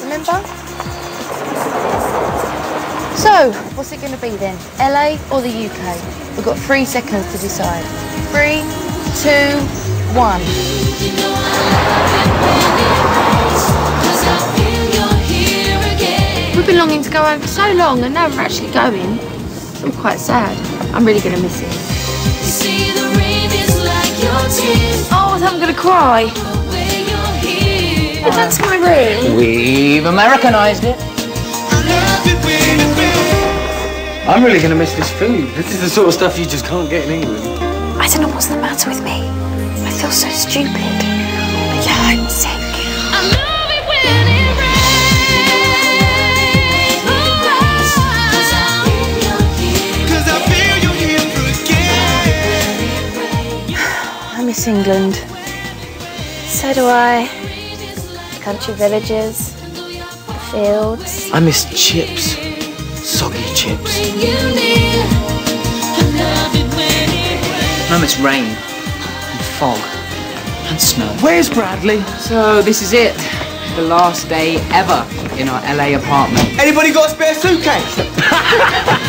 remember? So, what's it going to be then? LA or the UK? We've got 3 seconds to decide. 3, 2, 1. We've been longing to go home for so long and now we're actually going. I'm quite sad. I'm really going to miss it. Oh, I thought I'm going to cry. Hey, that's my room. We've Americanized it. I'm really going to miss this food. This is the sort of stuff you just can't get in England. I don't know what's the matter with me. I feel so stupid. Yeah, I'm sick. I miss England. So do I. The country villages, the fields. I miss chips. Soggy chips. I miss rain and fog and snow. Where's Bradley? So this is it. The last day ever in our LA apartment. Anybody got a spare suitcase?